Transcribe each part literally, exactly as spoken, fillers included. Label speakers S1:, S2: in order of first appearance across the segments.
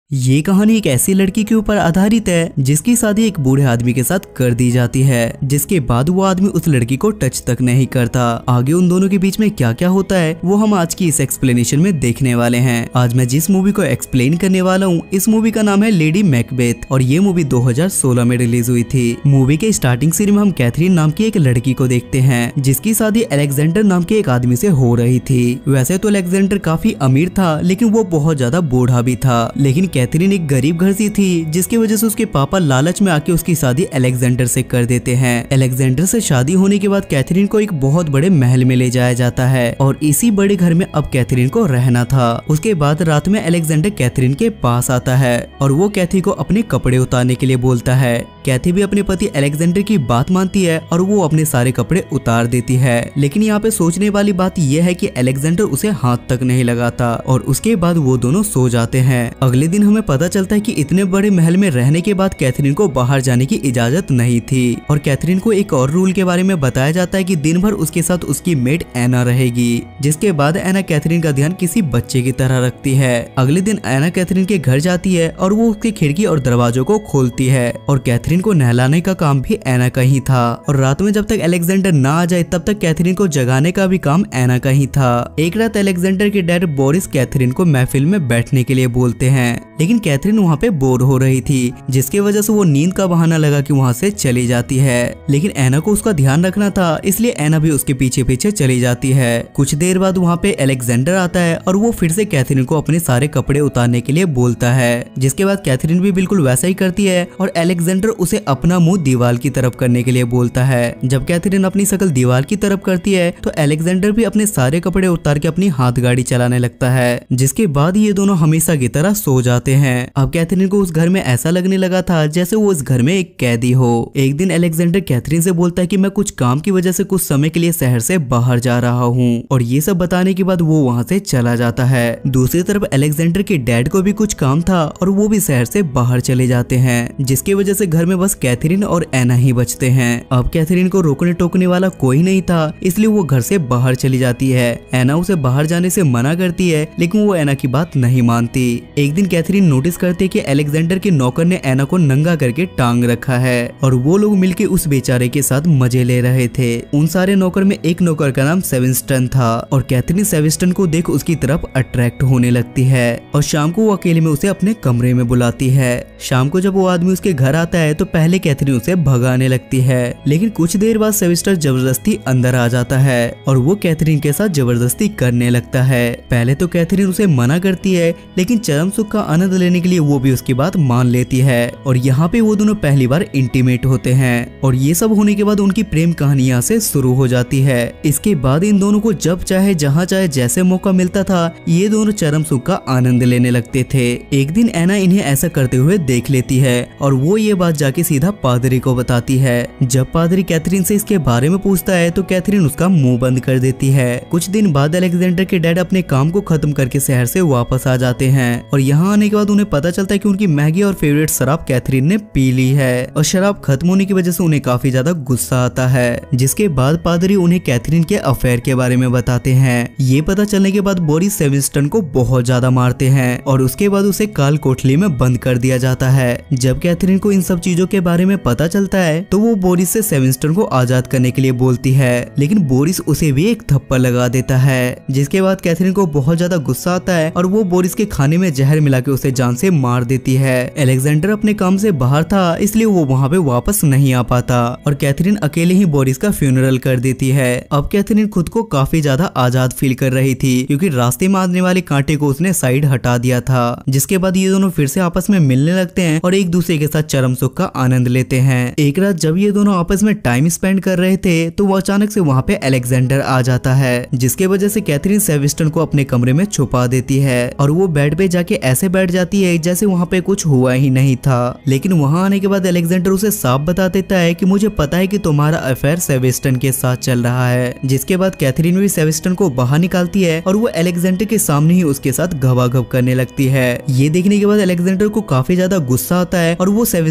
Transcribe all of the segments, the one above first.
S1: ये कहानी एक ऐसी लड़की के ऊपर आधारित है जिसकी शादी एक बूढ़े आदमी के साथ कर दी जाती है, जिसके बाद वो आदमी उस लड़की को टच तक नहीं करता। आगे उन दोनों के बीच में क्या क्या होता है वो हम आज की इस एक्सप्लेनेशन में देखने वाले हैं। आज मैं जिस मूवी को एक्सप्लेन करने वाला हूँ इस मूवी का नाम है लेडी मैकबेथ और ये मूवी दो हज़ार सोलह में रिलीज हुई थी। मूवी के स्टार्टिंग सीन में हम कैथरीन नाम की एक लड़की को देखते हैं जिसकी शादी अलेक्जेंडर नाम के एक आदमी से हो रही थी। वैसे तो अलेक्जेंडर काफी अमीर था लेकिन वो बहुत ज्यादा बूढ़ा भी था, लेकिन कैथरीन एक गरीब घर से थी जिसकी वजह से उसके पापा लालच में आके उसकी शादी अलेक्जेंडर से कर देते हैं। अलेक्जेंडर से शादी होने के बाद कैथरीन को एक बहुत बड़े महल में ले जाया जाता है और इसी बड़े घर में अब कैथरीन को रहना था। उसके बाद रात में अलेक्जेंडर कैथरीन के पास आता है और वो कैथी को अपने कपड़े उतारने के लिए बोलता है। कैथी भी अपने पति अलेक्जेंडर की बात मानती है और वो अपने सारे कपड़े उतार देती है, लेकिन यहाँ पे सोचने वाली बात यह है कि अलेक्जेंडर उसे हाथ तक नहीं लगाता और उसके बाद वो दोनों सो जाते हैं। अगले दिन हमें पता चलता है कि इतने बड़े महल में रहने के बाद कैथरीन को बाहर जाने की इजाजत नहीं थी और कैथरीन को एक और रूल के बारे में बताया जाता है कि दिन भर उसके साथ उसकी मेड एना रहेगी, जिसके बाद एना कैथरीन का ध्यान किसी बच्चे की तरह रखती है। अगले दिन एना कैथरीन के घर जाती है और वो उसकी खिड़की और दरवाजों को खोलती है और कैथरीन को नहलाने का काम भी एना का ही था और रात में जब तक अलेक्जेंडर ना आ जाए तब तक कैथरीन को जगाने का भी काम एना का ही था। एक रात अलेक्जेंडर के डैड बोरिस कैथरीन को महफिल में बैठने के लिए बोलते हैं, लेकिन कैथरीन वहाँ पे बोर हो रही थी जिसकी वजह से वो नींद का बहाना लगा कि वहाँ से चली जाती है, लेकिन एना को उसका ध्यान रखना था इसलिए एना भी उसके पीछे पीछे चली जाती है। कुछ देर बाद वहाँ पे अलेक्जेंडर आता है और वो फिर से कैथरीन को अपने सारे कपड़े उतारने के लिए बोलता है, जिसके बाद कैथरीन भी बिल्कुल वैसा ही करती है और अलेक्जेंडर उसे अपना मुंह दीवार की तरफ करने के लिए बोलता है। जब कैथरीन अपनी शक्ल दीवार की तरफ करती है तो अलेक्जेंडर भी अपने सारे कपड़े उतार के अपनी हाथ गाड़ी चलाने लगता है, जिसके बाद ये दोनों हमेशा की तरह सो जाते हैं। अब कैथरीन को उस घर में ऐसा लगने लगा था जैसे वो उस घर में एक कैदी हो। एक दिन अलेक्जेंडर कैथरीन से बोलता है कि मैं कुछ काम की वजह से कुछ समय के लिए शहर से बाहर जा रहा हूँ और ये सब बताने के बाद वो वहाँ से चला जाता है। दूसरी तरफ अलेक्जेंडर के डैड को भी कुछ काम था और वो भी शहर से बाहर चले जाते हैं, जिसकी वजह से घर में बस कैथरीन और एना ही बचते हैं। अब कैथरीन को रोकने टोकने वाला कोई नहीं था इसलिए वो घर से बाहर चली जाती है। एना उसे बाहर जाने से मना करती है लेकिन वो एना की बात नहीं मानती। एक दिन कैथरीन नोटिस करती है कि अलेक्जेंडर के नौकर ने एना को नंगा करके टांग रखा है और वो लोग मिलके उस बेचारे के साथ मजे ले रहे थे। उन सारे नौकर में एक नौकर का नाम सेविंस्टन था और कैथरीन सेविंस्टन को देख उसकी तरफ अट्रैक्ट होने लगती है और शाम को वो अकेले में उसे अपने कमरे में बुलाती है। शाम को जब वो आदमी उसके घर आता है तो पहले कैथरीन उसे भगाने लगती है, लेकिन कुछ देर बाद सेविस्टर जबरदस्ती अंदर आ जाता है और वो कैथरीन के साथ जबरदस्ती करने लगता है। पहले तो कैथरीन उसे मना करती है लेकिन चरम सुख का आनंद लेने के लिए वो भी उसकी बात मान लेती है और यहाँ पे वो दोनों पहली बार इंटीमेट होते हैं और ये सब होने के बाद उनकी प्रेम कहानी यहाँ से शुरू हो जाती है। इसके बाद इन दोनों को जब चाहे जहाँ चाहे जैसे मौका मिलता था ये दोनों चरम सुख का आनंद लेने लगते थे। एक दिन एना इन्हें ऐसा करते हुए देख लेती है और वो ये बात जाके सीधा पादरी को बताती है। जब पादरी कैथरीन से इसके बारे में पूछता है तो कैथरीन उसका मुंह बंद कर देती है। कुछ दिन बाद अलेक्जेंडर के डैड अपने काम को खत्म करके शहर से वापस आ जाते हैं और यहाँ आने के बाद उन्हें पता चलता है कि उनकी मैगी और फेवरेट शराब कैथरीन ने पी ली है और शराब खत्म होने की वजह से उन्हें काफी ज्यादा गुस्सा आता है, जिसके बाद पादरी उन्हें कैथरीन के अफेयर के बारे में बताते हैं। ये पता चलने के बाद बोरिस सेविंस्टन को बहुत ज्यादा मारते हैं और उसके बाद उसे काल कोठली में बंद कर दिया जाता है। जब कैथरीन को इन सब चीजों के बारे में पता चलता है तो वो बोरिस से सेविंस्टन को आजाद करने के लिए बोलती है, लेकिन बोरिस उसे भी एक थप्पड़ लगा देता है, जिसके बाद कैथरीन को बहुत ज्यादा गुस्सा आता है और वो बोरिस के खाने में जहर मिला के उसे जान से मार देती है। अलेक्जेंडर अपने काम से बाहर था इसलिए वो वहाँ पे वापस नहीं आ पाता और कैथरीन अकेले ही बोरिस का फ्यूनरल कर देती है। अब कैथरीन खुद को काफी ज्यादा आजाद फील कर रही थी क्योंकि रास्ते में आने वाले कांटे को उसने साइड हटा दिया था, जिसके बाद ये दोनों फिर से आपस में मिलने लगते हैं और एक दूसरे के साथ चरम सुख का आनंद लेते हैं। एक रात जब ये दोनों आपस में टाइम स्पेंड कर रहे थे तो वो अचानक से वहाँ पे अलेक्जेंडर आ जाता है, जिसके वजह से कैथरीन सेविस्टन को अपने कमरे में छुपा देती है और वो बेड पे जाके ऐसे बैठ जाती है जैसे वहाँ पे कुछ हुआ ही नहीं था। लेकिन वहाँ आने के बाद अलेक्जेंडर उसे साफ बता देता है कि मुझे पता है कि तुम्हारा अफेयर सेविस्टन के साथ चल रहा है, जिसके बाद कैथरीन भी सेविस्टन को बाहर निकालती है और वो अलेक्जेंडर के सामने ही उसके साथ घबाघब करने लगती है। ये देखने के बाद अलेक्जेंडर को काफी ज्यादा गुस्सा आता है और वो सेविस्टन को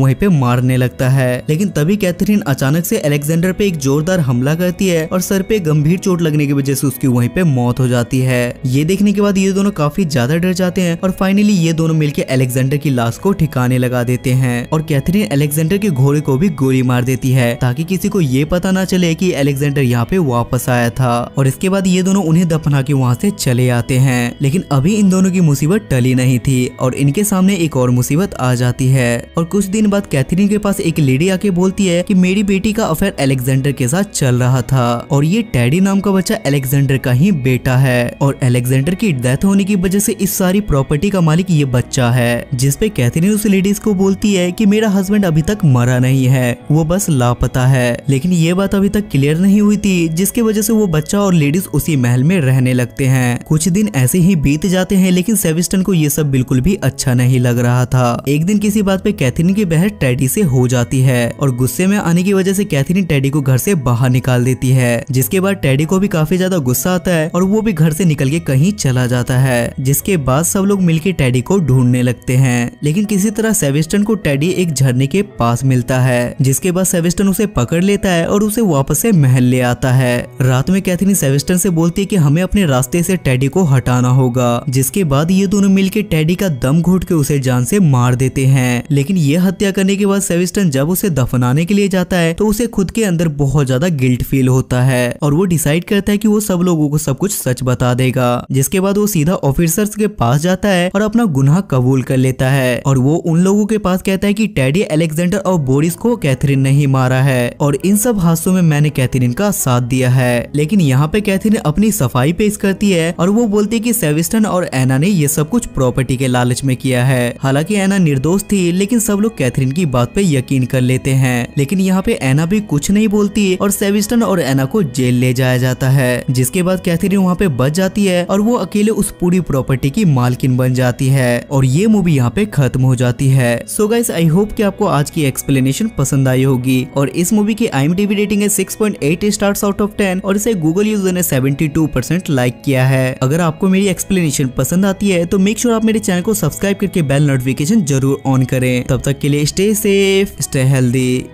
S1: वहीं पे मारने लगता है। लेकिन तभी कैथरीन अचानक से अलेक्जेंडर पे एक जोरदार हमला करती है और सर पे गंभीर चोट लगने की वजह से उसकी वहीं पे मौत हो जाती है। ये देखने के बाद ये दोनों काफी ज्यादा डर जाते हैं और फाइनली ये दोनों मिलकर अलेक्जेंडर की लाश को ठिकाने लगा देते हैं और कैथरीन अलेक्जेंडर के घोड़े को भी गोली मार देती है ताकि किसी को ये पता ना चले कि अलेक्जेंडर यहाँ पे वापस आया था। और इसके बाद ये दोनों उन्हें दफना के वहाँ से चले आते हैं। लेकिन अभी इन दोनों की मुसीबत टली नहीं थी और इनके सामने एक और मुसीबत आ जाती है। और कुछ दिन बाद कैथरीन के पास एक लेडी आके बोलती है कि मेरी बेटी का अफेयर अलेक्जेंडर के साथ चल रहा था और ये टेडी नाम का बच्चा अलेक्जेंडर का ही बेटा है और अलेक्जेंडर की डेथ होने की वजह से इस सारी प्रॉपर्टी का मालिक ये बच्चा है। जिसपे कैथरीन उस लेडीज को बोलती है कि मेरा हस्बैंड अभी तक मरा नहीं है, वो बस लापता है। लेकिन ये बात अभी तक क्लियर नहीं हुई थी, जिसकी वजह से वो बच्चा और लेडीज उसी महल में रहने लगते हैं। कुछ दिन ऐसे ही बीत जाते हैं लेकिन सेविस्टन को ये सब बिल्कुल भी अच्छा नहीं लग रहा था। एक दिन किसी बात पे कैथरीन की बहस टेडी से हो जाती है और गुस्से में आने की वजह से कैथरीन टेडी को घर से बाहर निकाल देती है। जिसके बाद टेडी को भी काफी ज्यादा गुस्सा आता है और वो भी घर से निकल के कहीं चला जाता है। जिसके बाद सब लोग मिलकर टेडी को ढूंढने लगते हैं। लेकिन किसी तरह सेविस्टन को टेडी एक झरने के पास मिलता है। जिसके बाद सेविस्टन उसे पकड़ लेता है और उसे वापस से महल ले आता है। रात में कैथरीन सेविस्टन से बोलती है कि हमें अपने रास्ते से टेडी को हटाना होगा। जिसके बाद ये दोनों मिलकर टेडी का दम घोट के उसे जान से मार देते हैं। लेकिन ये हत्या करने के बाद सेविस्टन जब उसे दफनाने के लिए जाता है तो उसे खुद के अंदर बहुत ज्यादा गिल्ट फील होता है और वो डिसाइड करता है कि वो सब लोगों को सब कुछ सच बता देगा। जिसके बाद वो सीधा ऑफिसर्स के पास जाता है और अपना गुनाह कबूल कर लेता है और वो उन लोगों के पास कहता है कि टेडी, अलेक्जेंडर और बोरिस को कैथरीन नहीं मारा है और इन सब हादसों में मैंने कैथरीन का साथ दिया है। लेकिन यहाँ पे कैथरीन अपनी सफाई पेश करती है और वो बोलती है कि सेविस्टन और एना ने ये सब कुछ प्रॉपर्टी के लालच में किया है। हालांकि एना निर्दोष थी लेकिन सब लोग कैथरीन की बात पे यकीन कर लेते हैं। लेकिन यहाँ पे एना भी कुछ नहीं बोलती और सेविस्टन और एना को जेल ले जाया जाता है। जिसके बाद कैथरीन वहाँ पे बच जाती है और वो अकेले उस पूरी प्रॉपर्टी की मालकिन बन जाती है और ये मूवी यहाँ पे खत्म हो जाती है। सो गाइस, आई होप कि आपको आज की एक्सप्लेनेशन पसंद आई होगी और इस मूवी की I M D B rating है six point eight stars out of ten और इसे गूगल यूजर ने सेवेंटी टू परसेंट लाइक किया है। अगर आपको मेरी एक्सप्लेनेशन पसंद आती है तो मेक श्योर आप मेरे चैनल को सब्सक्राइब करके बेल नोटिफिकेशन जरूर ऑन करें। तब तक के लिए स्टे सेफ, स्टे हेल्दी।